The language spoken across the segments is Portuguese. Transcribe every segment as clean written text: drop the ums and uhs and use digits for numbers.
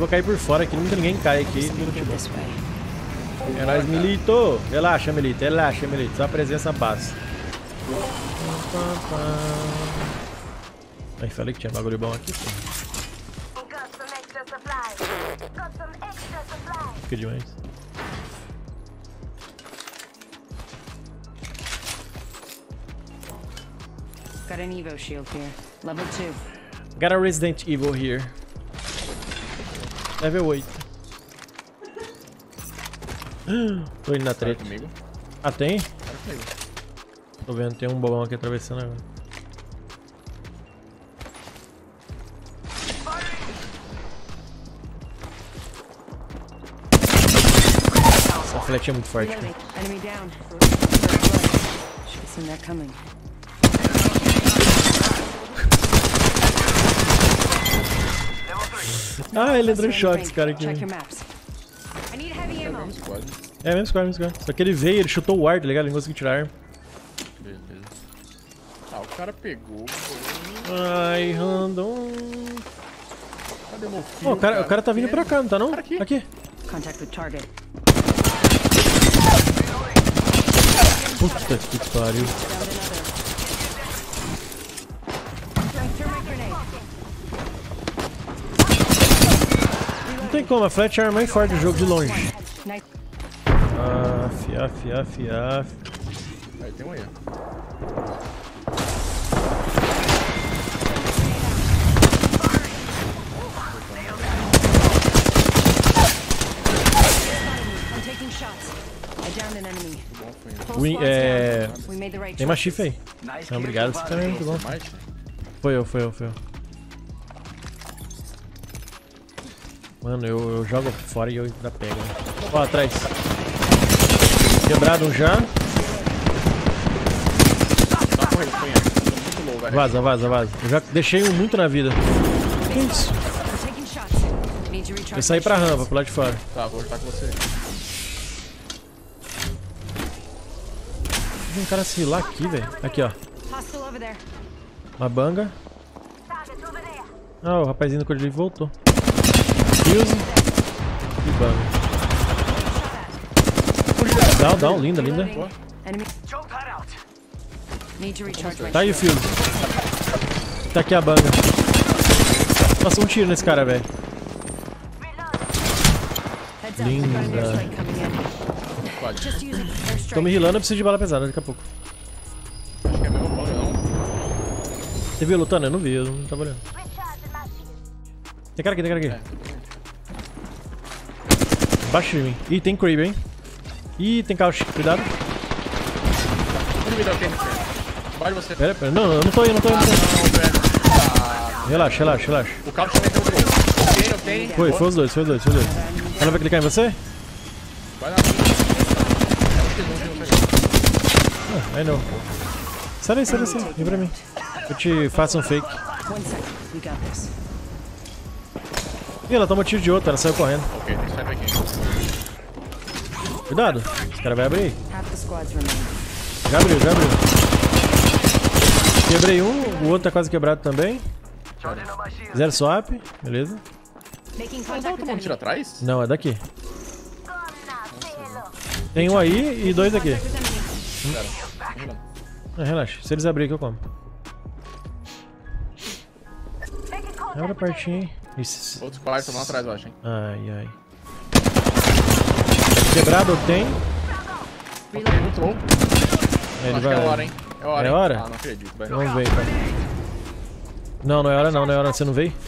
cair por fora aqui, nunca ninguém cai aqui. É nóis, Milito. Relaxa, Milito, relaxa, Milito. Só a presença basta. Aí falei que tinha bagulho bom aqui, pô. Fica demais. Got an Evo shield here. Level 2. Got a Resident Evil here. Level 8. Tô indo na treta. Ah, tem? Tô vendo, tem um bobão aqui atravessando agora. Essa flecha é muito forte, cara. Enemy down. Should have seen that coming. Ah, ele entrou em choque, esse cara aqui. Check your maps. I need heavy ammo. É, mesmo squad, mesmo squad. Só que ele veio, ele chutou o ar, tá ligado? Ele não conseguiu tirar a arma. Beleza. Ah, o cara pegou. Ai, random. Cadê meu filho? Oh, o cara tá vindo pra cá, não tá não? Aqui. Aqui. Contact with target. Puta que pariu. Não tem como, a flecha é a arma mais forte do jogo de longe. Af. Aí tem um aí. I'm taking shots. I downed an enemy. Tem uma chifre aí. Não, obrigado, você também é muito bom. Foi eu. Mano, eu jogo fora e eu ainda pego. Ó, atrás. Quebrado um já. Vaza. Eu já deixei um muito na vida. Que isso? Eu saí pra rampa, pro lado de fora. Tá, vou voltar com você. Tem um cara se lá aqui, velho. Aqui, ó. Uma banga. Ah, o rapazinho do Cordilho voltou. Fuse. E banga. Down, linda. Tá aí o Fuse. Tá aqui a banga. Nossa, um tiro nesse cara, velho. Linda. Tô me healando, eu preciso de bala pesada daqui a pouco. Acho que é meu bom, não. Você viu lutando? Eu não vi, eu não tava olhando. Tem cara aqui. É. Embaixo de mim. Ih, tem Crave, hein? Ih, tem Couch, cuidado. Onde me dá o tempo? Vai você. Pera. Não, eu não tô indo. Não, velho. Relaxa. O carro também tem um gol. Ok. Foi os dois. Ela vai clicar em você? Vai lá. Aí não. Sai daí. Vem pra mim. Eu te faço um fake. Ih, ela tomou tiro de outro, ela saiu correndo. Ok, tem que sair daqui. Cuidado, esse cara vai abrir. Já abriu. Quebrei um, o outro tá quase quebrado também. Zero swap, beleza. Mas ela tomou um tiro atrás? Não, é daqui. Tem um aí e dois aqui. Relaxa, se eles abrirem que eu como. Abre a partinha aí. Outros quartos estão lá atrás, eu acho, hein? Ai. Quebrado tem. Muito bom. Ele Acho vai. que é hora, hein? É hora, É hein? hora? Ah, não acredito, velho. Não veio, cara. Não é hora não, Você não veio?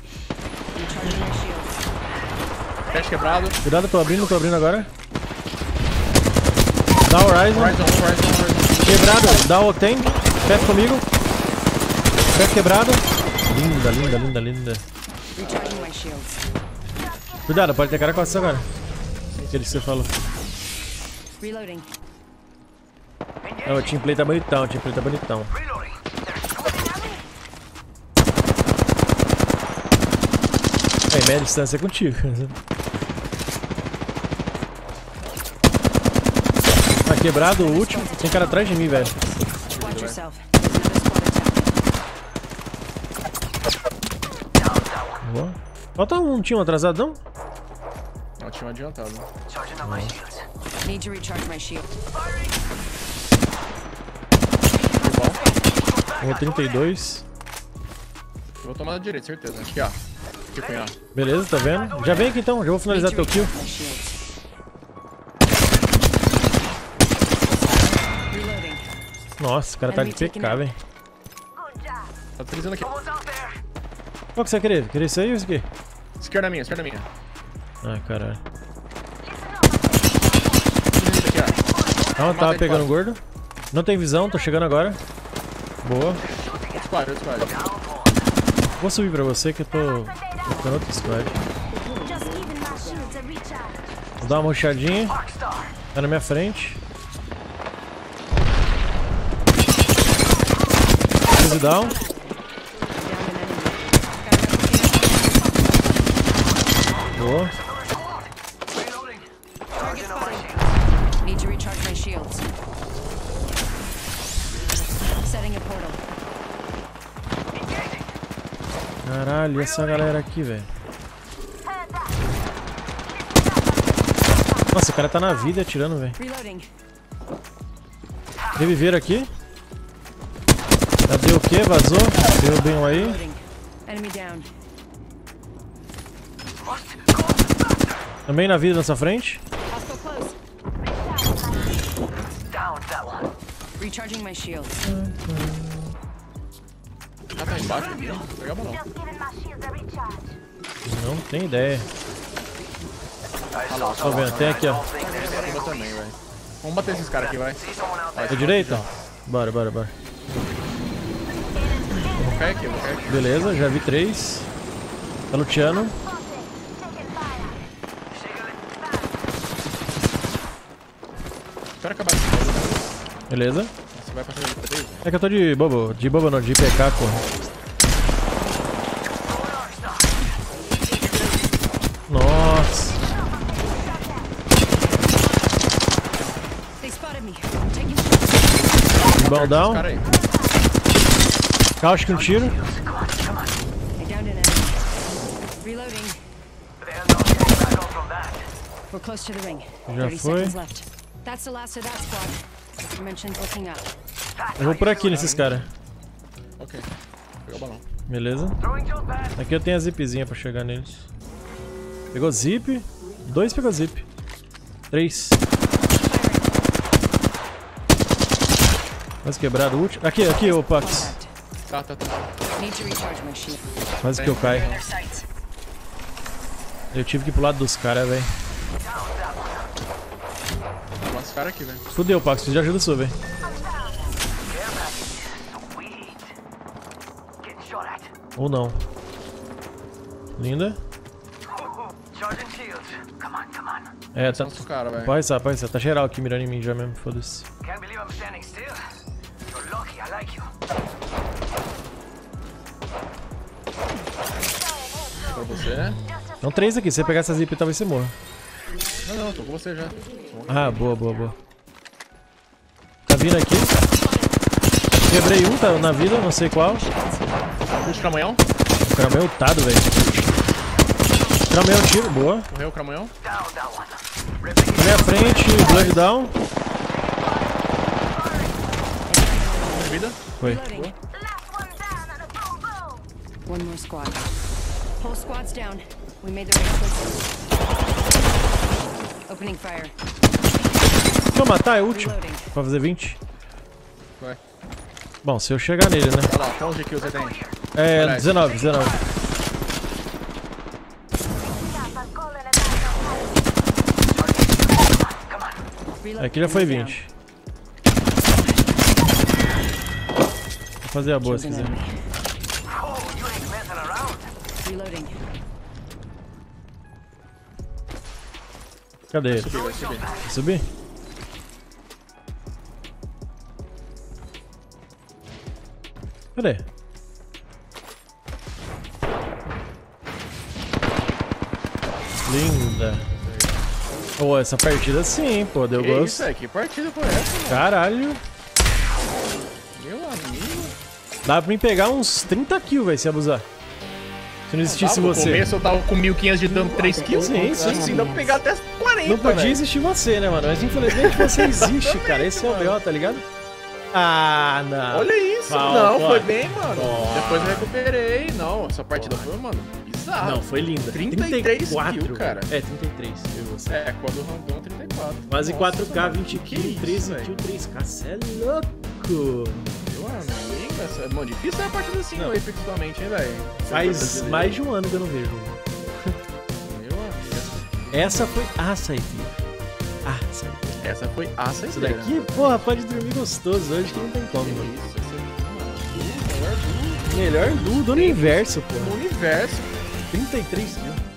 Flash quebrado. Cuidado, tô abrindo agora. Dá Horizon. Horizon. Quebrado, dá o Octane. Pet comigo. Pet quebrado. Linda. Cuidado, pode ter cara com você agora. Aquele que você falou. Não, o teamplay tá bonitão, É, média distância é contigo. Tá quebrado o último. Tem cara atrás de mim, velho. Boa. Falta um, não tinha um atrasado, não? Não, tinha um adiantado. Need to recharge my shield. Um 32. Eu vou tomar da direita, certeza. Aqui, ó. Aqui, cunhar. Beleza, tá vendo? Já vem aqui então, já vou finalizar teu kill. My shields. Reloading. Nossa, o cara tá de PK, velho. Tá utilizando aqui. Qual que você quer? Querer isso aí ou isso aqui? Esquerda minha, esquerda minha. Ah, caralho. Aqui, ó. Não, tava pegando o gordo. Não tem visão, tô chegando agora. Boa. Outro squad, outro squad. Vou subir pra você que eu tô ficando outro squad. Vou dar uma rushadinha. Tá na minha frente. Easy down. Boa. Need to recharge my shields. Setting a portal. Caralho, e essa galera aqui, velho. Nossa, o cara tá na vida atirando, velho. Reloading. Reviveram aqui. Cadê o que? Vazou. Deu bem um aí. Reloading. Enemy down. Também na vida nessa frente. Hostile close. Recharging my shields. Ah, tá embaixo aqui. Não pegava não. Não tem ideia. Ah lá, Tô vendo, tem aqui, ó. eu também, velho. Vamos bater esses caras aqui, vai. Pra direita? Bora, bora, bora. Vou cair aqui, vou cair aqui. Beleza, já vi 3. Tá luteando. Espera acabar aqui. Beleza. Você vai passar de três? É que eu tô de bobo. De bobo não, de PK, porra. Nossa. They spotted me. I'm taking shots. Ball down. Cara aí. Caos com tiro. I downed an enemy. Reloading. We're close to the ring. Já 30 foi. seconds left. That's the last of that squad. Dimensions looking up. Eu vou por aqui nesses caras. Ok. Pegou o balão. Beleza. Aqui eu tenho a zipzinha pra chegar neles. Pegou zip. 2 pegou zip. 3. Quase quebrado o último. Aqui, aqui, ô Pax. Tá. Need to recharge my shield. Quase que eu caio. Eu tive que ir pro lado dos caras, velho. Tem uns caras aqui, velho. Fudeu, Pax. Preciso de ajuda sua, velho. Ou não. Linda. É, tá. São os caras, velho. Pode ser. Tá geral aqui mirando em mim já mesmo. Foda-se. Pra você, né? Então 3 aqui. Se você pegar essa zip, talvez você morra. Não, tô com você já. Ah, boa. Tá vindo aqui. Quebrei um, tá na vida, não sei qual. Puxa o cramunhão. O cramunhão ultado, velho. Cramunhão tiro, boa. Morreu o cramunhão. Na minha frente, blood down. Vida. Foi. Reloading. One more squad. Whole squad's down. We made the right choices. Opening fire. Vou matar, é último. Reloading. Pra fazer 20. Vai. Bom, se eu chegar nele, né? Olha lá, quantos de kills você tem? É, Olha aí. 19. Reloading. Aqui já foi 20. Vou fazer a boa se quiser. Reloading. Cadê ele? Vai subir. Vai subir? Cadê? Linda. Pô, essa partida sim, pô, deu Que gosto. isso, é? Que partida foi essa, mano? Caralho. Meu amigo. Dá pra mim pegar uns 30 kills, velho, se abusar. Se não existisse No você. começo eu tava com 1500 de dano, 3 kills. Sim, sim. Assim dá pra pegar até 40, Não podia velho. existir você, né, mano? Mas infelizmente você existe, cara. Esse é o B.O., tá ligado? Ah, não. Olha isso, Pau, não, pô. foi bem, mano. Pô. Depois eu recuperei. Não, essa partida foi, mano, bizarra. Não, foi linda. 33 kill, cara. É, 33, eu e você. É, quando o random 34. Quase Nossa, 4K, mano, 20 que kills, isso, 13 velho. kills, 3K. Cê é louco. Meu amigo, mano, difícil é a partida assim Não. no Apex atualmente, hein, velho? Faz mais de um ano que eu não vejo. Meu amigo, Essa foi a saideira. Ah, saideira. essa foi a Isso saideira. daqui, porra, pode dormir gostoso hoje que não tem como, Que mano. isso, essa aqui, mano. O melhor Melhor do universo, porra. do universo. 33 kills.